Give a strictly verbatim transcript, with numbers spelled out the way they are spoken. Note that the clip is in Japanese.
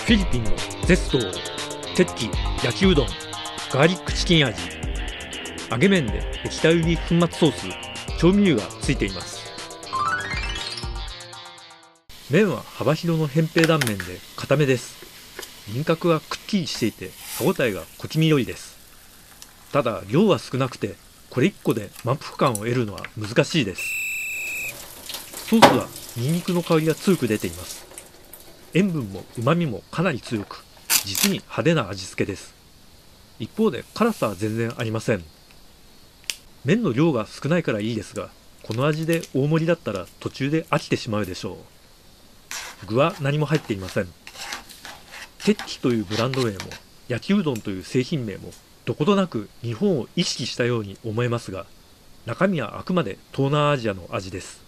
フィリピンのゼストー、テッキ、焼きうどん、ガーリックチキン味、揚げ麺で液体入り粉末ソース、調味料がついています。麺は幅広の扁平断面で固めです。輪郭はくっきりしていて歯ごたえが小気味良いです。ただ量は少なくて、これいっこで満腹感を得るのは難しいです。ソースはニンニクの香りが強く出ています。塩分も旨味もかなり強く、実に派手な味付けです。一方で辛さは全然ありません。麺の量が少ないからいいですが、この味で大盛りだったら途中で飽きてしまうでしょう。具は何も入っていません。テッキというブランド名も焼きうどんという製品名もどことなく日本を意識したように思えますが、中身はあくまで東南アジアの味です。